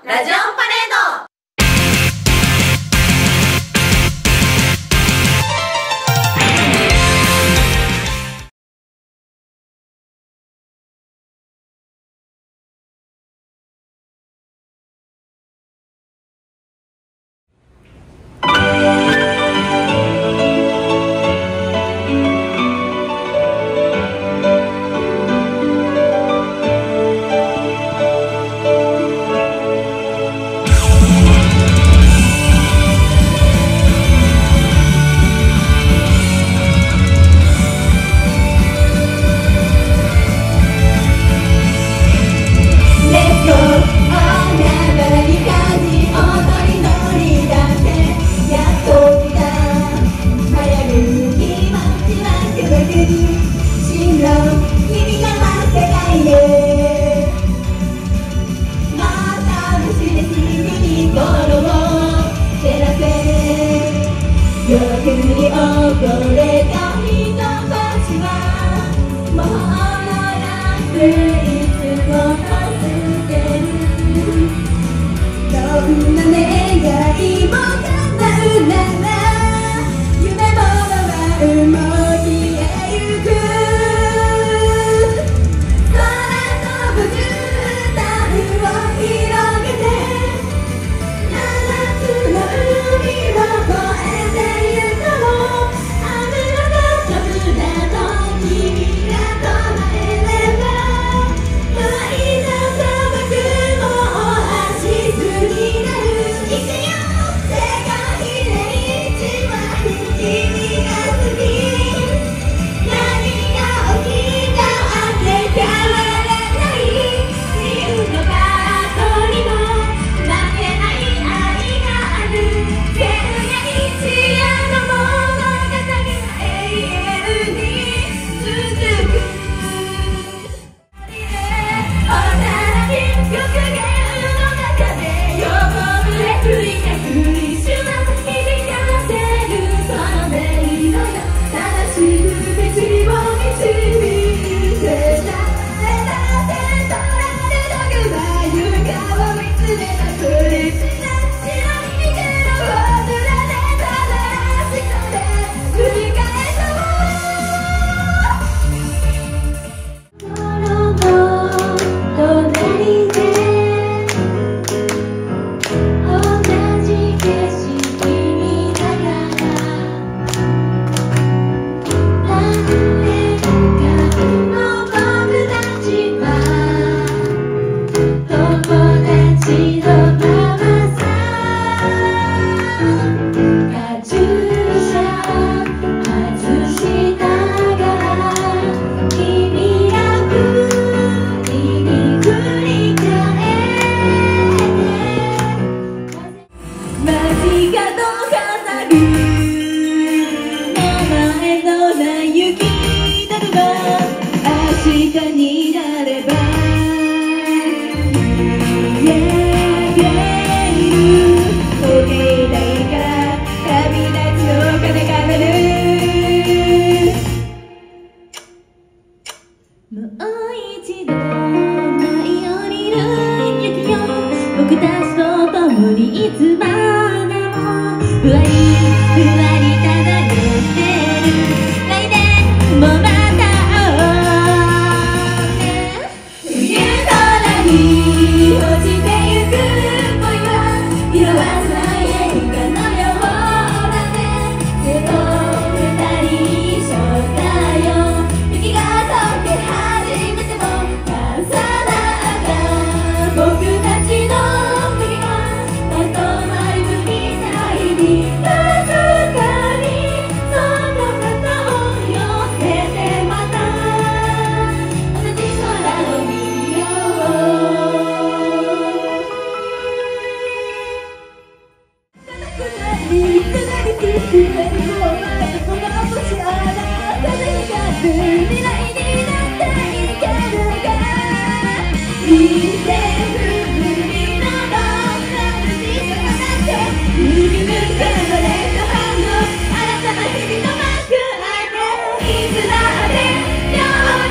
ラジオンパレード。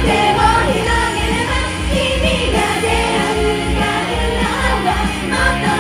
もっと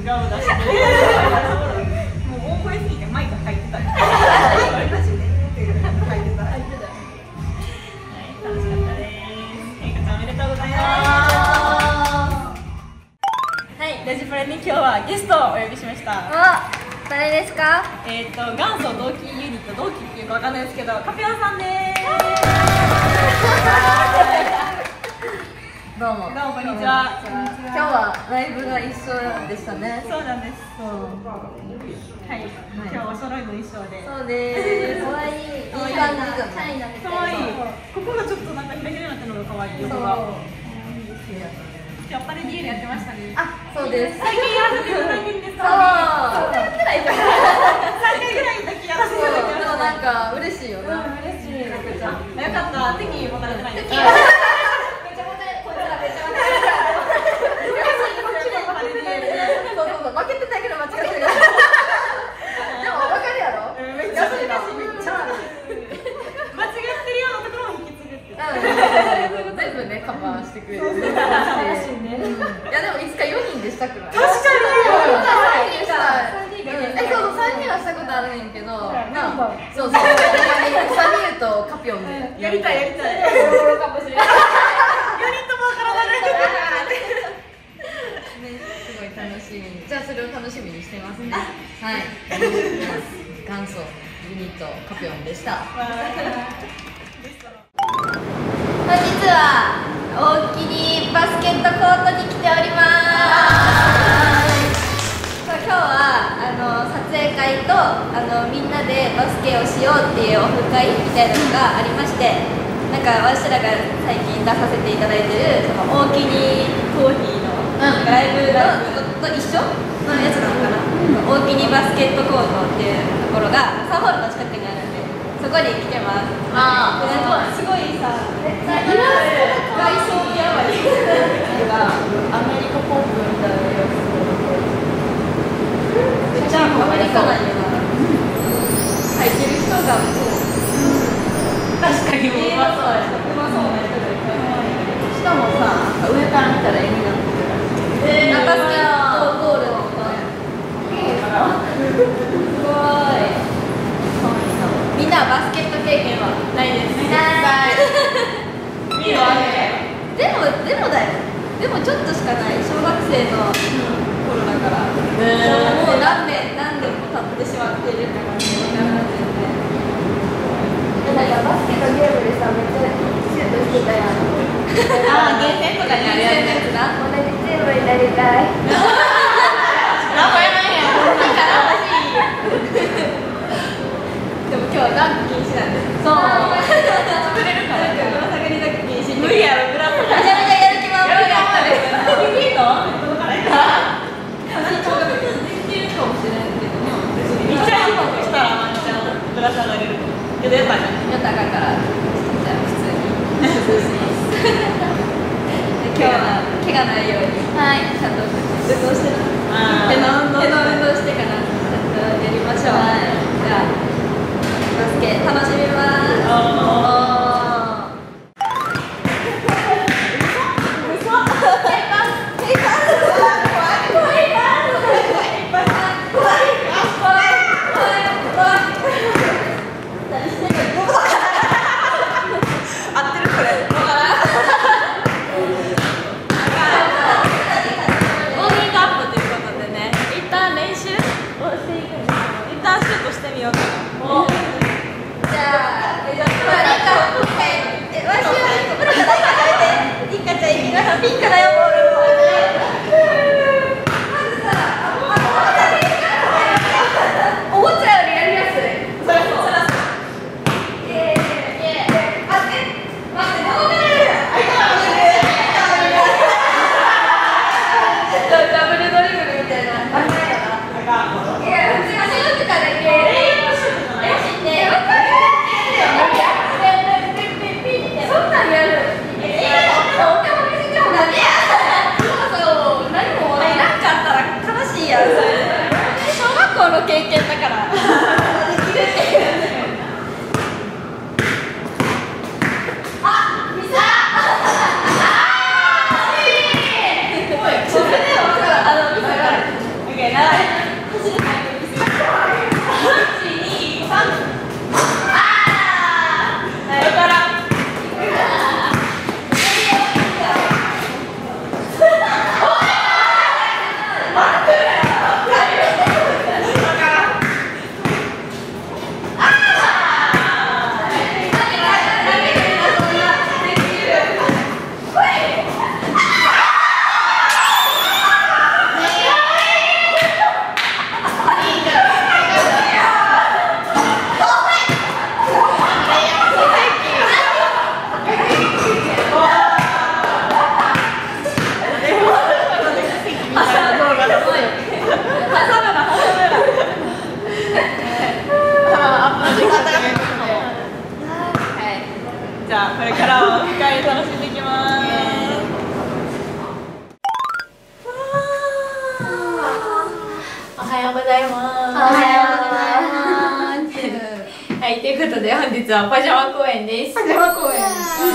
裏を出してもう大声すぎてマイク入ってた。マジで入ってた。はい、楽しかったです。エイカちゃんおめでとうございます。はい、ラジプレに今日はゲストをお呼びしました。 誰ですか？ 元祖同期ユニット、同期っていうかわかんないですけど、カピオンさんです。 どうも。 どうもこんにちは。 今日はライブが一緒でしたね。 そうなんです。はい。今日お揃いの衣装で。 そうです。可愛い。いい感じだね。 可愛い。ここがちょっとなんかひらひらになってるのが可愛い。横が。今日パレディールやってましたね。 あ、そうです。 最近やらせていただいてるんですか？ そう。3回ぐらい。 3回ぐらいの時やらせていただいてました。 なんか嬉しいよな。 嬉しい。よかった。敵に持たれてないです。 負けてないけど間違ってる。でも分かるやろ。 めっちゃ恥ずかしい。めっちゃ間違ってるようなところも引き継ぐって。 全部ねカバーしてくれる。楽しいね。いやでもいつか4人でしたくない？ 確かに。 3人したい。そう3人はしたことあるねんけど、そう3人とカピオンでやりたい。4人ともわからない。 楽しみに、じゃあそれを楽しみにしてますね。はい。元祖ユニットカピオンでした。 本日は大きにバスケットコートに来ております。今日は撮影会とみんなでバスケをしようっていうオフ会みたいなのがありまして、なんかわしらが最近出させていただいてるその大きにコーヒーのライブと一緒のやつなのかな、大きにバスケットコートっていうところがサンホールの近くにあるんで、そこに来てます。すごいさ、外装やばい。アメリカポップみたいなやつ。めっちゃアメリカなんよな。入ってる人が確かにうまそうな人がいっぱい。しかもさ、上から見たら絵になってる。バスケットゴールのすごい。みんなバスケット経験はないです。ない。でもだよ。でもちょっとしかない。小学生の頃だから。もう何年も経ってしまってるって感じで分からないですね。なんかバスケのゲームでさ、めっちゃシュートしてたやん。ゲーセンとかにあるやつな。同じチームになりたい。なんもやらんやん。なんか欲しい。でも今日はダンク禁止なんです。そう。作れるから。ぶら下がりダンク禁止。無理やろ、ぶら下がり。めちゃめちゃやる気満々やったです。できるの？身長が別にできるかもしれないけども。めっちゃしたらワンチャンぶら下がれる。けどやったらあかんから。じゃあ普通に。今日は怪我ないように、ちゃんと運動して手の運動してからちゃんとやりましょう。じゃあバスケ楽しみます。ピンクだよ、ボール。おもちゃよりやりやすい。そらそう。ダブルドリブルみたいな。いや、うちが仕事からはようございます。 おはようございます。 はい、ということで本日はパジャマ公演です。 パジャマ公演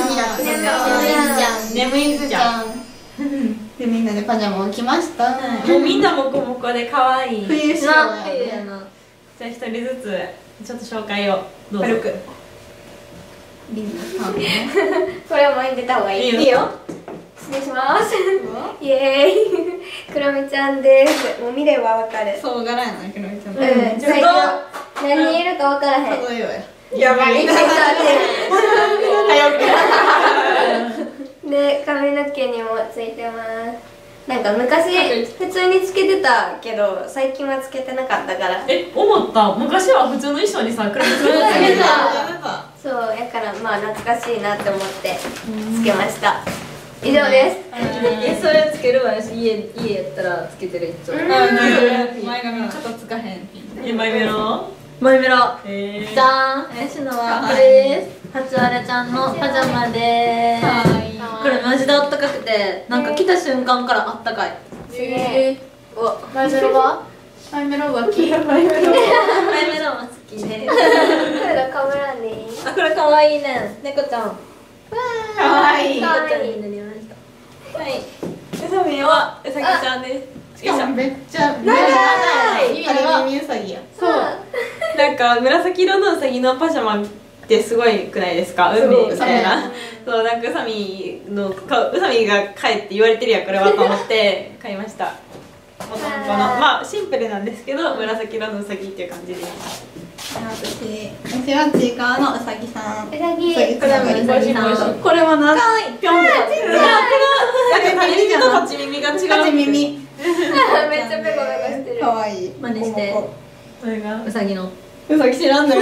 眠いずちゃん。 でみんなでパジャマを着ました。 もうみんなもこもこで可愛い。 冬仕様やね。 じゃあ一人ずつちょっと紹介をどうぞ。 軽くリンダさんね。 これは前に出た方がいい。 いいよ。 失礼しますイエーイクロミちゃんです。もう見ればわかる。 そう柄やな、くのみちゃん。 最初何人いるかわからへん。 そうよや。 やばい。 で、髪の毛にもついてます。なんか昔普通につけてたけど最近はつけてなかったから。 思った。昔は普通の衣装にさ、黒つけてたよね。 そうやからまあ懐かしいなって思ってつけました。以上です。 それつけるわよし、家やったらつけてるいつも。 前髪ちょっとつかへん。 マイメロ。 マイメロ。 じじゃーん、林のはこれです。初あれちゃんのパジャマでーす。これマジであったかくて、なんか着た瞬間からあったかい。 すげえ。 うわ、マイメロは？ マイメロ浮気。 マイメロも好きで。 これがかぶらんでいい？ あ、これ可愛いね。猫ちゃん。 かわいい。 猫ちゃんになりました。はい。 うさみはうさぎちゃんです。 しかもめっちゃ長い。 仮耳うさぎや。 そう。なんか紫色のうさぎのパジャマってすごいくないですか？海みたいな。そう、なんかうさみが帰って言われてるやんこれはと思って買いました。このまあシンプルなんですけど紫色のうさぎっていう感じです。 私はちいかわのうさぎさん。 うさぎ。 これはうさぎさん。これはな。ぴょんぴょん。 タレ耳と立ち耳が違う。 立ち耳。 めっちゃペコペコしてる。 かわいい。 真似して。 それがうさぎの。 うさぎ知らんのよ。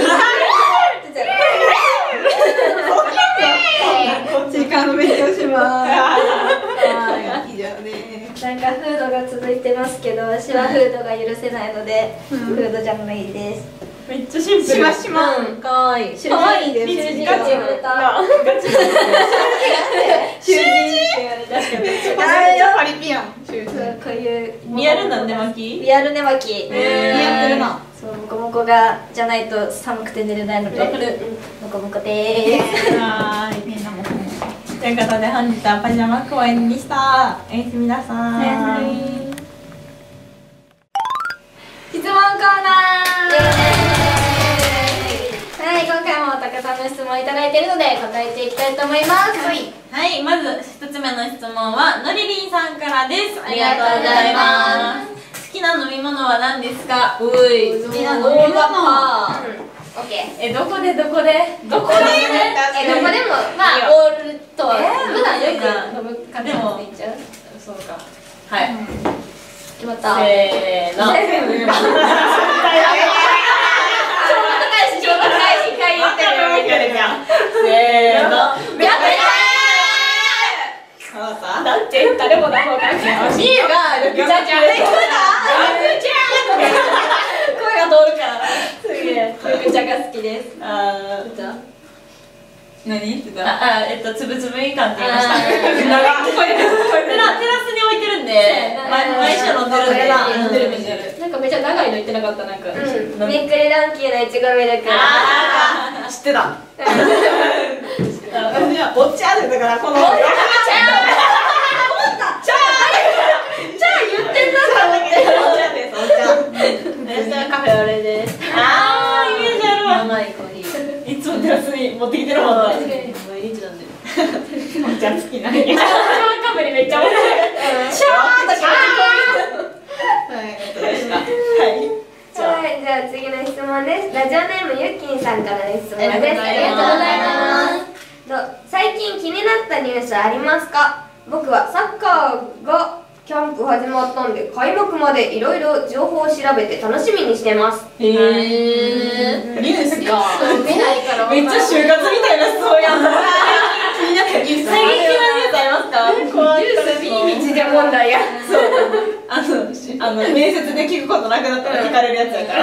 ちいかわの勉強します。以上です。 なんかフードが続いてますけど、私はフードが許せないので、フードじゃないです。 めっちゃシンプル。 しましま。 かわいい。 かわいいです。 囚人が言われた。 囚人って言われた。確かに。 めっちゃパリピやん。 こういうリアルなんで巻き？ リアル寝巻き。 似合ってるな。 そうモコモコがじゃないと寒くて寝れないので。モコモコでーす。 はーい。みんなも。ということで本日はパジャマ公演でした。おやすみなさい。 質問コーナー。はい、今回もたくさんの質問いただいているので答えていきたいと思います。 はい、まず一つ目の質問はのりりんさんからです。ありがとうございます。好きな飲み物は何ですか？ うい。 好きな飲み物。 オッケー。 どこでどこでどこでもまあオールとは普段よく飲む感じでいっちゃう。 そうか。はい。 決まった。 せーの。 紹介し一回言ってるよ。 せーの。 やっただって誰も何も関係ない。みゆが緑茶ちゃん。声が通るから。すげえ。 緑茶が好きです。 何言ってた？ つぶつぶみかんって言いました。テラスに置いてるんで、毎週飲んでるんで。 なんかめっちゃ長いの言ってなかったなんか。 びっくりランキーのいちごミルク。 知ってた。私はお茶でだからこの。カフェオレです。イメージあるわ。 甘いコーヒー。 いつもテラスに持ってきてるもんね。 毎日なんで。 お茶好きなんや。カフェにめっちゃ面白い。シャーとか。はい。 じゃあ次の質問です。ラジオネームゆっきんさんからの質問です。 ありがとうございます。 最近気になったニュースありますか？僕はサッカーがキャンプ始まったんで開幕までいろいろ情報を調べて楽しみにしてます。 ニュースか。 見ないからめっちゃ就活みたいな質問やん。気になったニュース。最近気になるニュースありますか？ ニュース見に道で問題や。 面接で聞くことなくなったら聞かれるやつやから。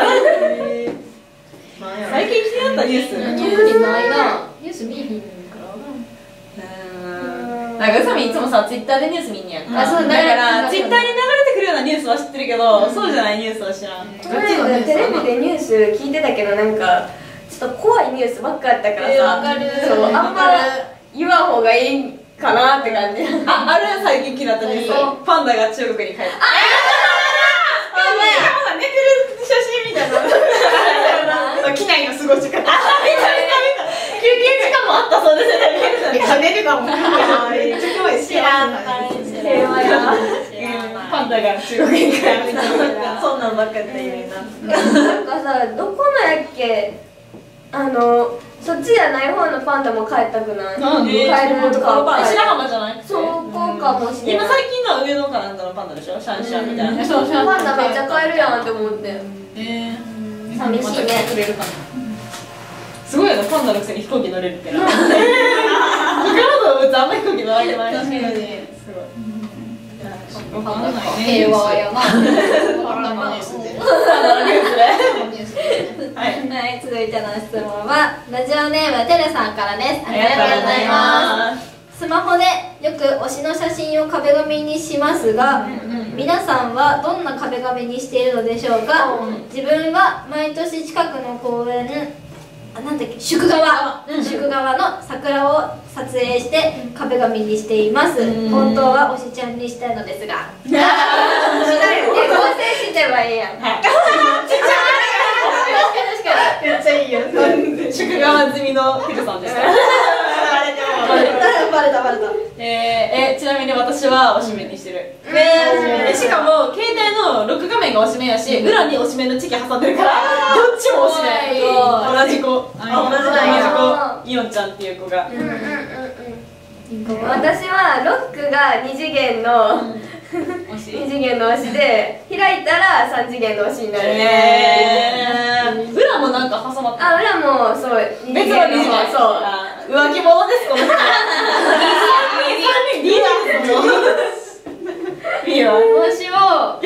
最近気になったニュース。 特にないな。ニュース見えへんからなんかうさみいつもさツイッターでニュース見んねやんか。 そうだからツイッターに流れてくるようななニュースは知ってるけど、そうじゃないニュースは知らん。 この間テレビでニュース聞いてたけど、なんかちょっと怖いニュースばっかやったからさ、 わかる。 そうあんま言わん方がいいかなって感じ。 ある最近気になったニュース、パンダが中国に帰った。寝てる写真みたいな。機内の過ごし方。見た。休憩時間もあったそうですね。寝てたもん。めっちゃ怖い。知らん。 平和や。 パンダが中国に帰るみたいな。そんなんばっかって言うな。 なんかさ、どこのやっけ、そっちじゃない方のパンダも帰ったくない？帰るとか。 白浜じゃない？ そうかもしれない。 今最近のは上野かなんかのパンダでしょ？シャンシャンみたいな。 そう、パンダめっちゃ帰るやんって思って。寂しいね。 すごいよね、パンダのくせに飛行機乗れるってな。他の動物あんま飛行機乗られてない。確かに。すごい。 平和やな。 はい、続いての質問はラジオネームてるさんからです。ありがとうございます。スマホでよく推しの写真を壁紙にしますが、皆さんはどんな壁紙にしているのでしょうか？自分は毎年近くの公園、なんだっけ、宿川の桜を撮影して壁紙にしています。本当は推しちゃんにしたいのですが。しないよ。合成してばいいやん。確かに。 めっちゃいいよ。宿川済みのヒルさんです。 バレた。 ちなみに私は推しメンにしてる。しかも携帯の録画面が推しメンやし、裏に推しメンのチェキ挟んでるから、どっちも推しメン。同じ子、イオンちゃんっていう子が。 私はロックが2次元の推しで、開いたら3次元の推しになる。 裏もなんか挟まってる。 裏もそう、 別の2次元。そう。浮気者です、この人。いいわ。 推しを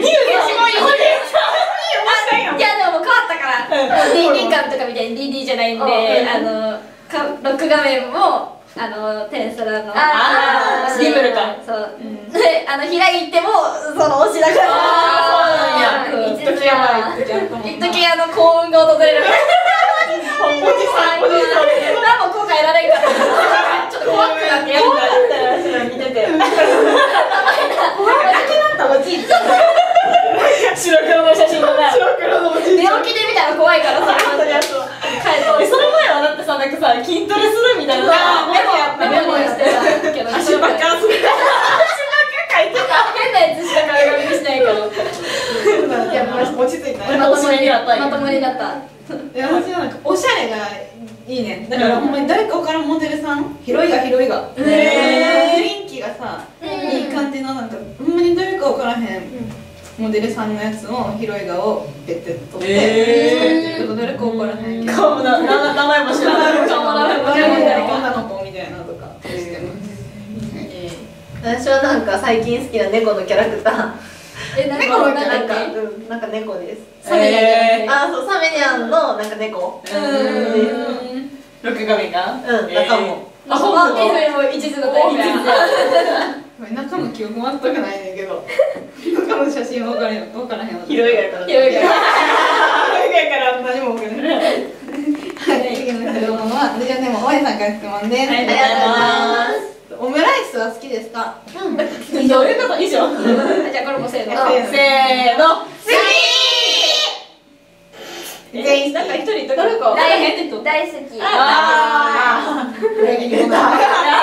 いやでももう変わったから、DD 感とかみたいに DD じゃないんで、ロック画面もテンスラのリブルか。 そうで、開いてもその推しだから。 そうなんや。一時やばい。 一時幸運が訪れる。何も後悔られんから。ちょっと怖くなってやるから。 見てて。 おじいちゃん。 白黒の写真のね。 寝起きで見たら怖いからさ。 その前はだってさ、なんかさ、筋トレするみたいなさ、 メモしてたけど、 足ばっか書いてた。 変なやつしか壁紙にしないけど。 いや、落ち着いた。 まともになった。 いや、私はなんかおしゃれがいいね。だからほんまに誰か分からんモデルさん、広いが雰囲気がさ、いい感じの、なんかほんまに誰か分からへんモデルさんのやつを広いがをペッて撮って、誰か分からへんけど名前も知らない。 女の子みたいなとかしてます。 私はなんか最近好きな猫のキャラクター。 猫のキャラクター、なんか猫です。 サメニャン。 そう、サメニャンのなんか猫。 録画面が。 中も。 一途だったみたいな。 中の記憶全くないねんけど、中の写真分からへんわ。 広いから。 何も分からない。はい、次の質問はラジオネームおえさんから質問です。 ありがとうございます。 オムライスは好きですか？ 以上。 じゃあこれもせーの。 せーの。 全員なんか一人とか大好き。 裏切り者。 じゃ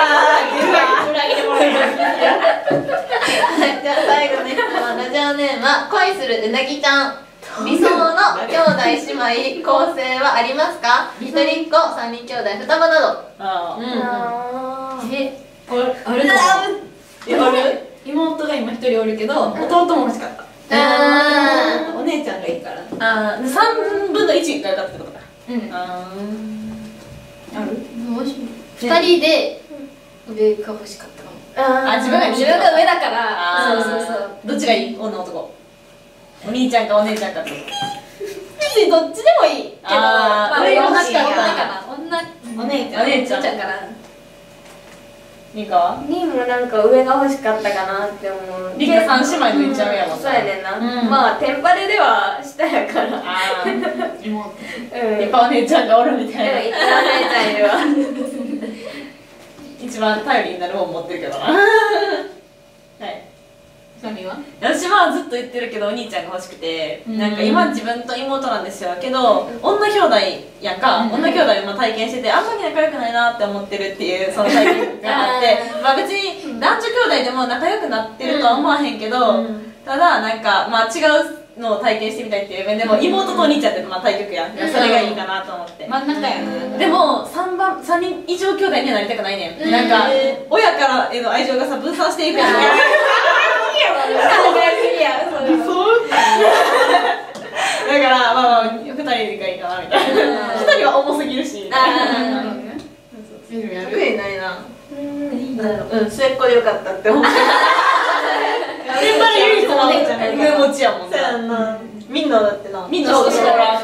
あ最後の質問、ラジオネームは恋するうなぎちゃん。理想の兄弟姉妹構成はありますか？一人っ子、三人兄弟、双葉など。 ある？妹が今一人おるけど、弟も欲しかった。お姉ちゃんがいいから。 3分の1が良かったってことか。 ある？ 2人で上が欲しかったかも。 自分が上だから。そうどっちがいい？女男。お兄ちゃんかお姉ちゃんかってこと。 別にどっちでもいいけど、 女かな。 女お姉ちゃん。 かな。 リカはリンもなんか上が欲しかったかなって思う。 リカ三姉妹のいっちゃうやもんな。 そうやねんな。まあテンパレでは下やから。 あ妹うん。 リカお姉ちゃんがおるみたいな。 でも一番姉ちゃんいるわ。 一番頼りになるもん持ってるけどな。はいサミは私はずっと言ってるけどお兄ちゃんが欲しくて、なんか今自分と妹なんですよけど、女兄弟やんか、女兄弟も体験しててあんまり仲良くないなって思ってるっていうその体験があってまあ別に男女兄弟でも仲良くなってるとは思わへんけど、ただなんかまあ違うのを体験してみたいっていう面でも妹とお兄ちゃんってまあ対極やん、それがいいかなと思って、 真ん中やな。 でも3人以上兄弟にはなりたくないねん、なんか親からへの愛情がさ分散していくやんだからまあ2人がいいかなみたいな2人は重すぎるしみたいな特にないな。末っ子でよかったって思って。 先輩唯一の上持ちやもんそうやんな。みんなだってな。 みんなそうから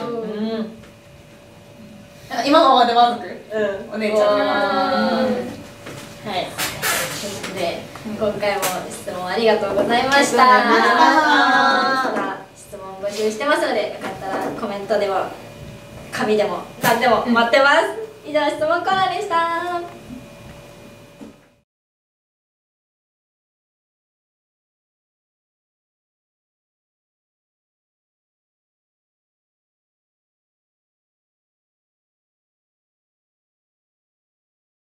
今のままで満足お姉ちゃんで満足はいということで今回も質問ありがとうございました。また質問募集してますので、よかったらコメントでも紙でも何でも待ってます。以上質問コーナーでした。